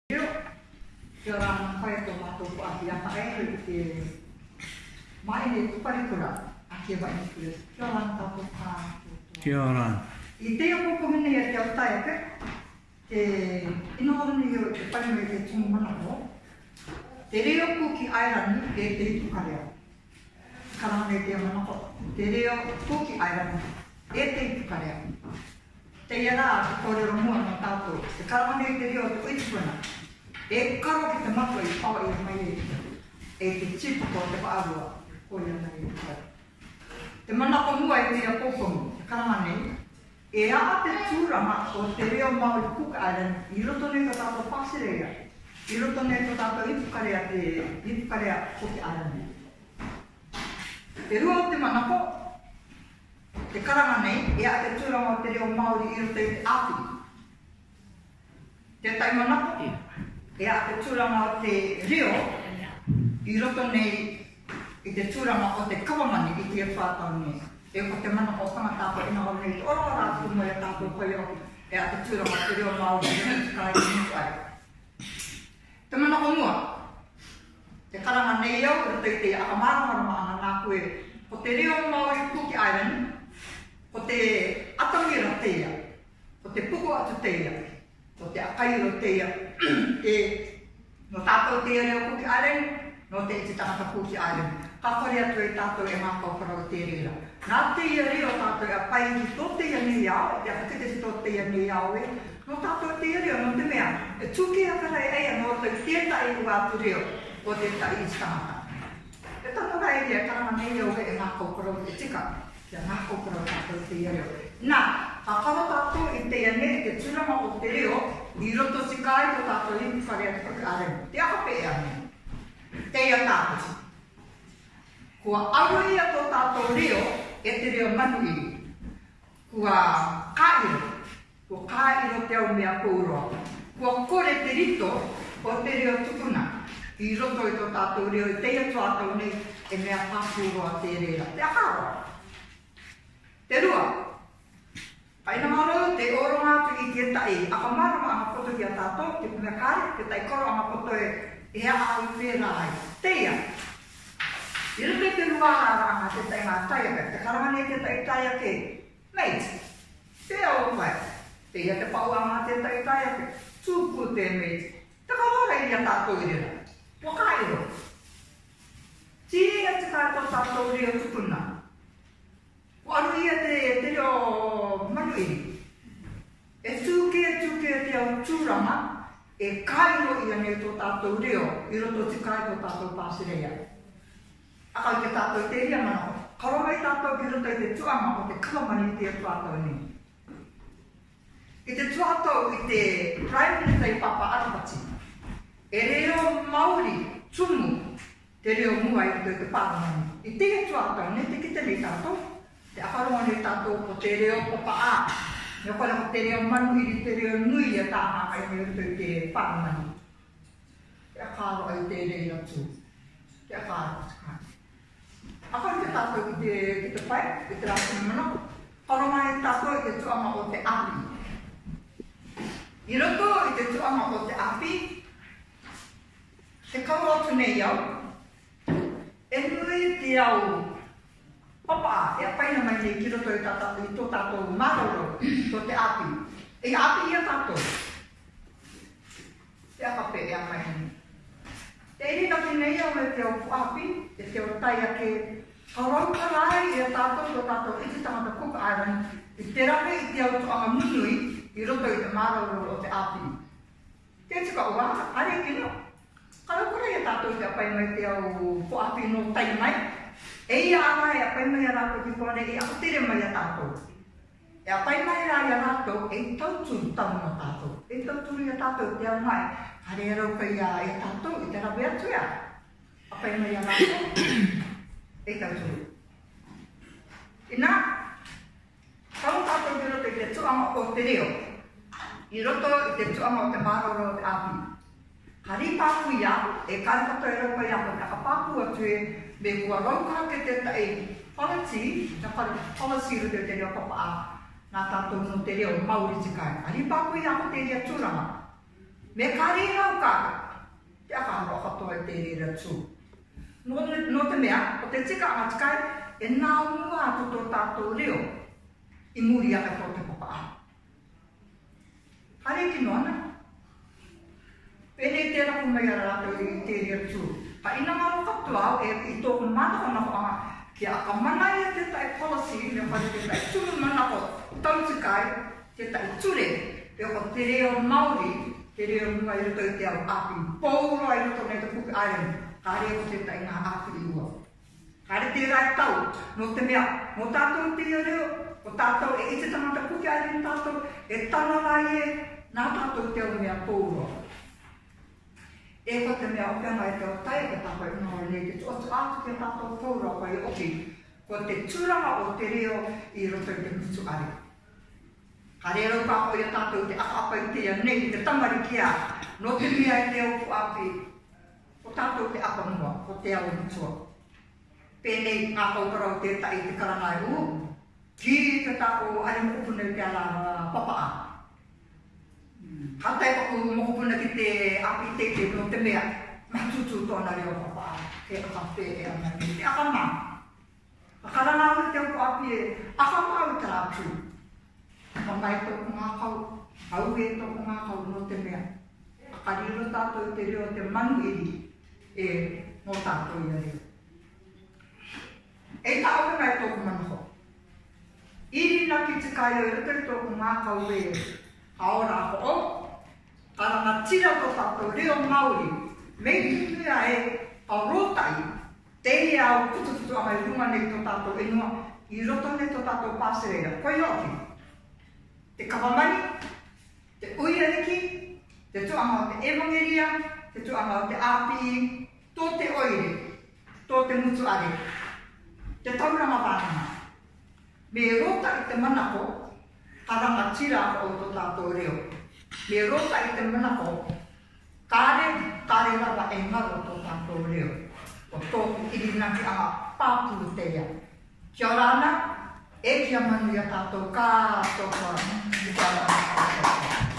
Io ora fai tomato qua di apparecchi che mai ne paricula a che va in questo. Io non tanto tanto. Che ora? Il tempo come ne è che e non io che parlo che sono mano. Tereo Cookie Island e te tukaria. Kalane te mano. Tereo Cookie Island e te tukaria. Te era por el mundo tanto. Kalane tereo te ituna. E karo ki te mako I pao I mai e te chipu ko te paarua ko ia nei kai. Te mana ko mua I te a pokongu, te karamane, e a te tūrama o te reo Māori Cook Island I roto nei ko tātou Pacific, I roto nei ko tātou ipukarea te ipukarea Cook Island. Te rua o te manako, te karamane, e a te tūrama o te reo Māori I roto I te api. Te tai manako, e a te tūrama o te reo I roto nei I te tūrama o te kawamani I te whātau nei. E ko te mana o whangatāpa ina o nei ora rātu mo e tātou koe o e a te tūrama o te reo Māori I kai I mukai. Te mana o mua, te karanga nei au roto I te akamarama ana nā koe ko te reo Māori Cook Island, ko te atangira teia, ko te puku atu teia, ko te akairo teia, no tātou te reo Cook Island, no te iti tangata Cook Island. Ka kore atu e tātou e mākau parau te rera. Nā te reo tātou e pai ki tō te ia nei au, te apakete si tō te ia nei au e, no tātou te reo, no te mea, e tūke a karai eia no te tētai ua atu reo o te tai iti tangata. E tātou rai rea karama nei au e mākau parau te tika, kia mākau parau tātou te reo. Nā, ka kawa tātou I te ia nei te tūrama o te reo, I roto si kai ko tātou I wharea te Cook Island. Te akape ea nei. Te ia tātou. Kua aru ia tō tātou reo e te reo manuiri. Kua kāiro. Kua kāiro te au mea kouroa. Kua kore te rito o te reo tukuna. I roto I tō tātou reo I te ia tātou nei e mea pākūroa te reira. Te akaroa. Te rua. Paina maro te oro ngātu I te tai. Aka marama anga koto ki a tātou, te mea kāre, te tai koro anga koto e hea au whera ai. Teia. I rute te ruara anga te tai ngā taiake, te karamane te tai taiake. Mate, te au mai. Teia te pau anga te tai taiake. Tūku te mate. Te kawara I a tātou I rera. Wakairo. Tia te kātou tātou reo tukuna. Waru ia te reo manuiri. E tūke te au tūrama, e kairo ia nei tō tātou reo, I roto te kai tō tātou Pacific. Akau ke tātou te ria mana, karongai tātou ki roto I te tuanga o te kawamani I te tuatau ni. I te tuatau I te Prime Minister I Papa Arapati, e reo Māori tumu te reo mua I roto I te Parliament. I te tuatau ne te kite nei tātou, te akaronga nei tātou ko te reo Papa A. Nō kore ko te reo manuiri, te reo nui a tāna ai me roto I te whanamani. Te akaro ai te reira tū. Te akaro te kai. Akaro te tātou I te pai, I te rātini mana. Karonga I tātou I te tuama o te api. I roto I te tuama o te api, te kaua atu nei au, e nui te au Papa, e a paina mai nei ki roto I tō tātou Maara tō te api. E api I a tātou. Te akape e a mai nei. Te rina ki nei au e te au api, e te au tai ake karau karai e a tātou tō tātou iti tangata Cook Island, I te rape I te au tō anga munui I roto I te Maara o te api. Te tika ua, are ki no. Karau karai e tātou I te a paina I te au api no tai mai. E ia ana e a pai mai a rātou ki kone e ako tere mai a tātou. E a pai mai rā a rātou e tauturu tamu a tātou. E tauturu a tātou te au mai. Hare rau kai a e tātou I te rawe atu ea. A pai mai a rātou e tauturu. Ina, kau tātou ki roto I te tuama o te reo. I roto I te tuama o te Maara o te api. Hari pāpu ia, e karikato e rau kai a ko te apāpu atu e me kua raukara ke te tai policy, na policy ro te reo Papa A, nā tātou no te reo Māori tikai. Ari pāpui ako te rea tūranga. Me kare rau kaka. Te aka aro katoa te rira tū. No te mea, o te tika atikai, e nā mua atu tō tātou reo i muri aka tō te papa. Hare ki noana. Pene te raku mai ara rātou i te rira tū. Pa ina ngaro katoa au i tōku mana o nako anga ki aka mana ia te tai policy, me whare te tai tūru mana o tautikai, te tai ture, te o te reo Māori, te reo mua i roto i te au api. Pōuro i roto nei te Cook Island. Kare ko te tai ngā api ua. Kare te rai tau, no te mea, mo tātou te reo, o tātou e te tangata Cook Island tātou, e tana rai e, nā tātou te o mea pōuro. E ko te mea o whianga e te o tai e tātou i ngā rei, te otu ātu te tātou pōuro ko i oki, ko te tūranga o te reo i roto i te mutu are. Kare rau ka o i tātou te aka i te nei, te tamari kia, no te mea i te oku api, o tātou te apa mua, o te au mutua. Pēnei ngā kaukarau te tai te karangai u, ki te tāko are mokupuna te ala papaa. Hatai paku mokupuna ki te api te no te mea, matutu tōna reo papaa, te aka pē e ana ni, te aka mā. A karangai te oku api e, aka mā u te rāpū. Aka mai tōku ngā kau, au e tōku ngā kau no te mea. A kariro tātou te reo te manu iri, e no tātou ia reo. E tā au ngai tōku manaho. Iri na ki te kai o rukari tōku ngā kau e haora ho o, karanga tira tō tātou reo Māori, mei tuia e a rotai, te ia au kutututu amai runga nei tō tātou inua, i roto nei tō tātou pāsereira. Koe hoki, te kawamani, te uiariki, te tuanga o te evangeria, te tuanga o te api, tō te oire, tō te mutu are, te tauranga wānanga. Me rota i te manako, karanga tira o tō tātou reo. Me rota i te manako, kāre rawa e ngaro tō tātou reo. O tōku irinaki anga pāpuru teia. Kia rāna, e kia manu ia tātou kātoa.